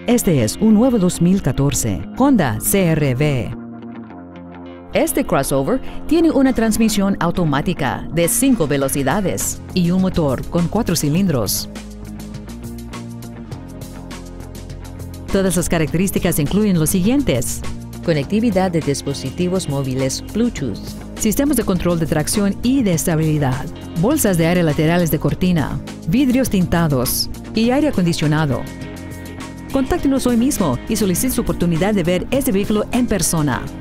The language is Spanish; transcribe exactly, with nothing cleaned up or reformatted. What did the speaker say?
Este es un nuevo dos mil catorce Honda C R V. Este crossover tiene una transmisión automática de cinco velocidades y un motor con cuatro cilindros. Todas las características incluyen los siguientes: conectividad de dispositivos móviles Bluetooth, sistemas de control de tracción y de estabilidad, bolsas de aire laterales de cortina, vidrios tintados y aire acondicionado. Contáctenos hoy mismo y solicite su oportunidad de ver este vehículo en persona.